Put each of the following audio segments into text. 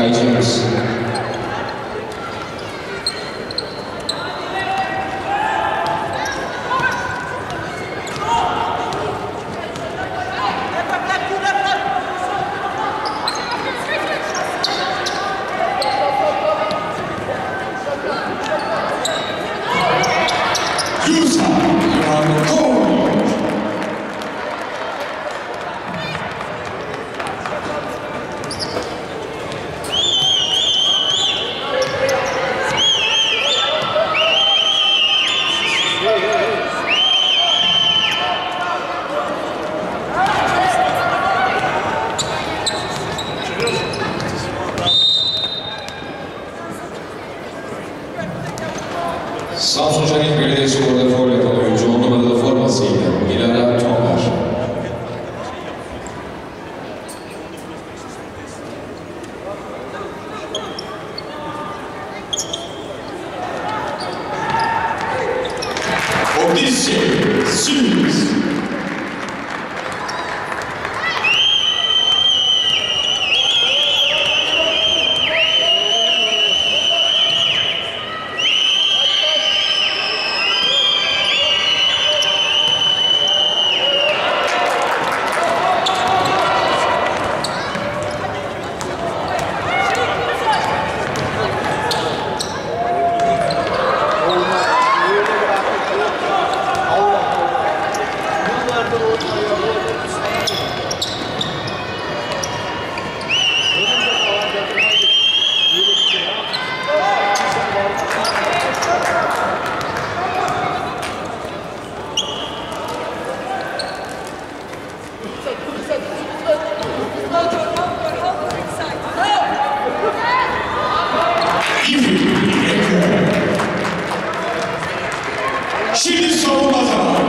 Kayıcımız. Samsun Canik Belediyespor'da foul yapan oyuncu 10 numaralı formasıyla Dilara Tonlar. Odissi Sürüz. Şimdi savunma zamanı.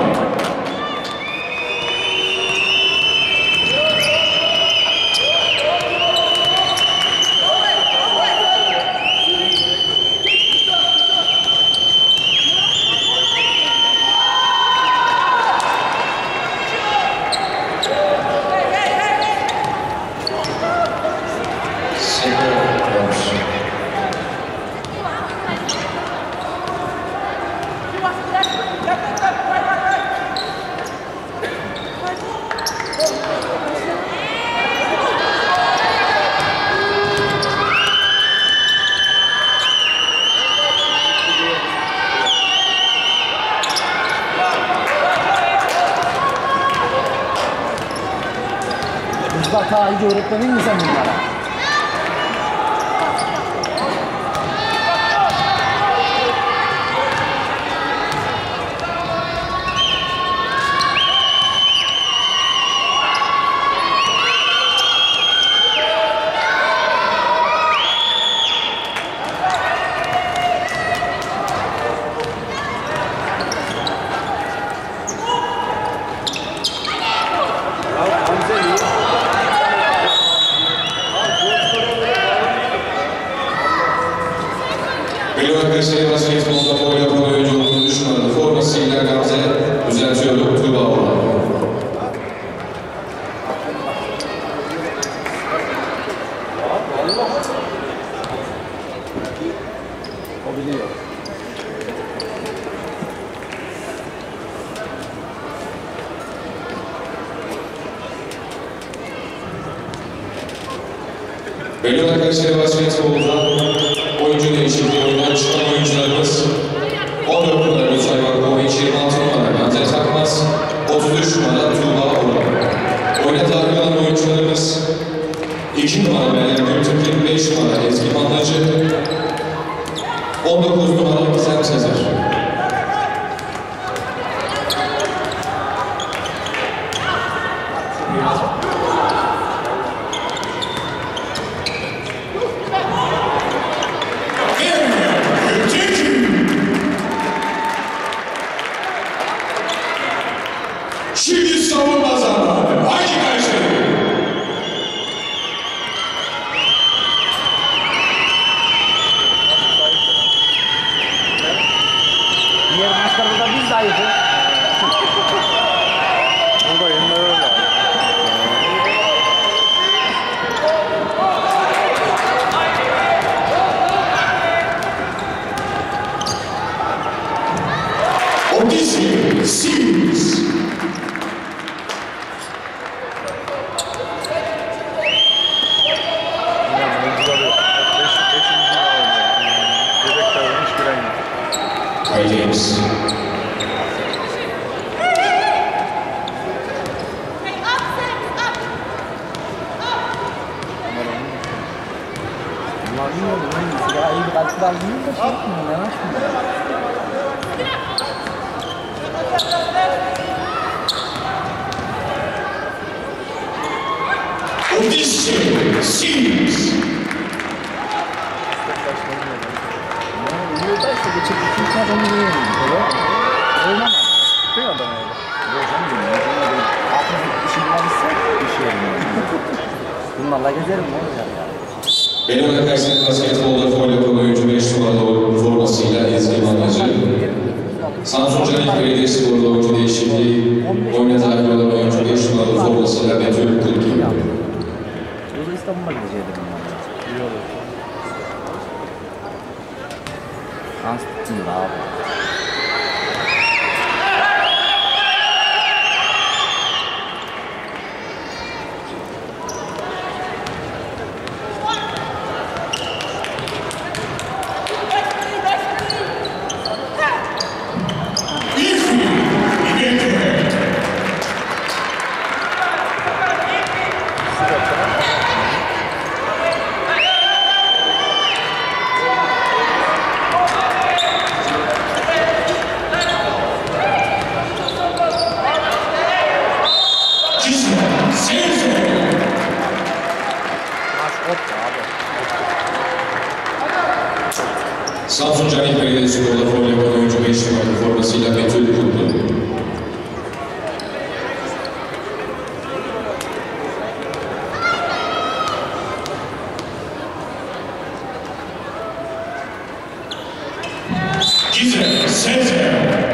Mutlaka iyi öğretmenin mi sen bunlara? Belediyespor basketbolda foul yapan oyuncu 33 numaralı formasıyla Gamze düzeltiyordu Tuğba Oğlan. O biliyor. Belediyespor basketbolda oyuncu değişikliği oyundan çıkan oyuncularımız 14 numara Lütfay Vakkoviç, 26 numara Gamze Takmaz, 33 numara Tuğba Oğlan. Oyuna dahil olan oyuncularımız 2 numara Meryem Gültekin, 5 numara Ezgi Mandacı, 19 numara Gizem Sezer. Şimdi savunma zamanı. Haydi kardeşlerim. bilmiyorum. Ya iyi bir kalp var değil de şey yapmıyor. Yanaşmıyor. Odissi Sims. Uyuyor da işte geçip iki adamı yiyelim. Olmaz. Değil adam öyle. Yok canım benim. Aklımda işim varsa iş yerim. Bunlarla gezerim ne olacak ya? Benim Kayseri Basketbol'da foul yapan oyuncu 5 numaralı formasıyla Ezgi Mandacı. Samsun Canik Belediyespor'da oyuncu değişikliği, oyuna dahil olan oyuncu 5 numaralı formasıyla Betül Kulki. Burada İstanbul'a gidecektim ben. İyi olur. Anstittin da abi. Samsun Canik Belediyespor'da foul yapan oyuncu 5 numaralı formasıyla Betül Kulki. Gizem Sezer.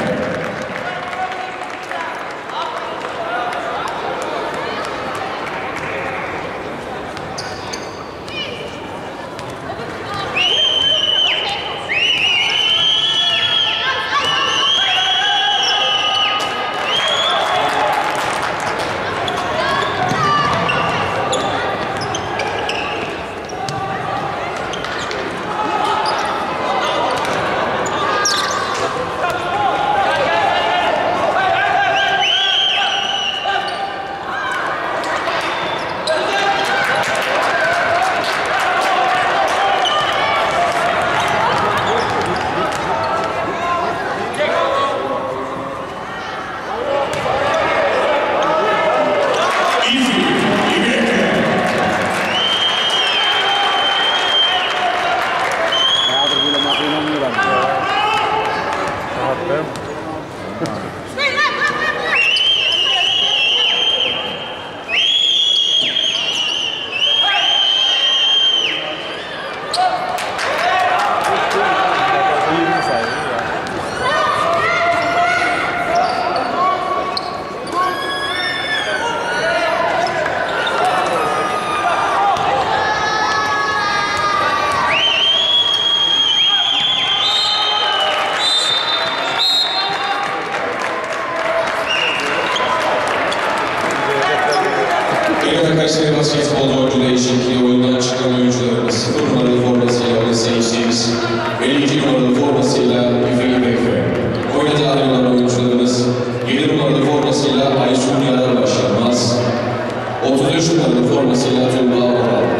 Kayseri Basketbol'da oyuncu değişikliği, oyundan çıkan oyuncularımız 0 numaralı formasıyla Odissi Sims, 52 numaralı formasıyla Üfeyi Bekre. Oyuna dahil olan oyuncularımız 7 numaralı formasıyla Aysun Yararbaş Yılmaz, 33 numaralı formasıyla Tuğba Oral.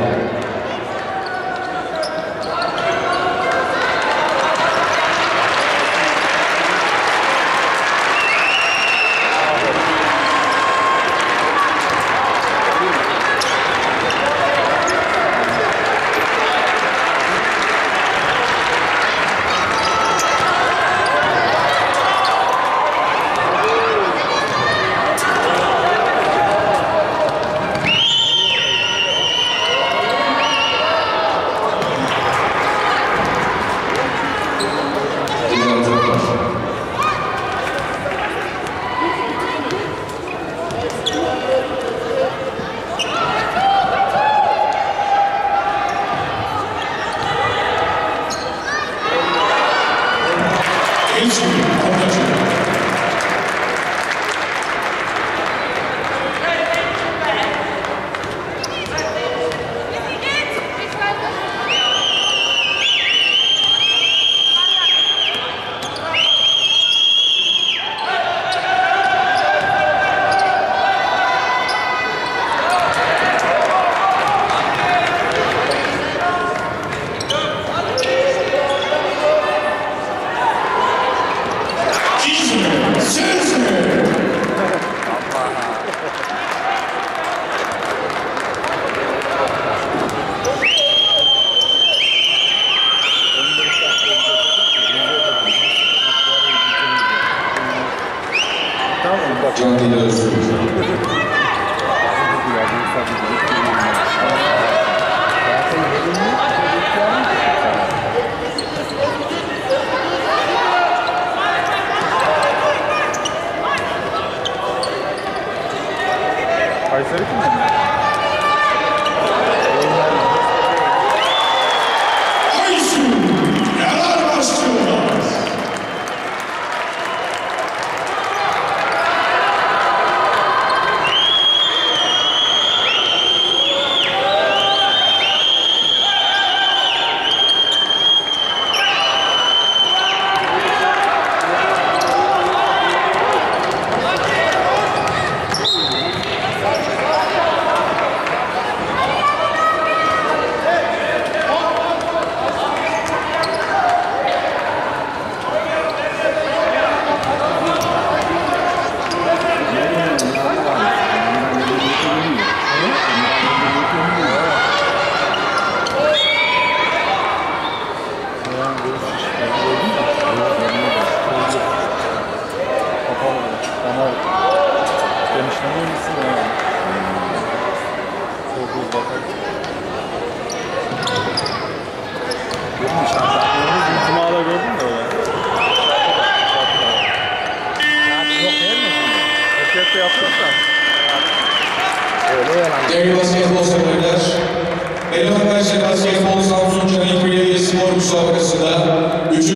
Kayseri kim? Aysu Yarar Başçılmaz. Genişleme misin ya? Çok iyi bakar. Gördün mü şartlarını? Cuma'da gördün mü öyle? Yok değil mi? Erkekte yapacaklar. Öyle yalan. Değerli basketbol severler, Elvan Kayseri Basketbol Samsun Canik Belediye Spor müsabakasında 3.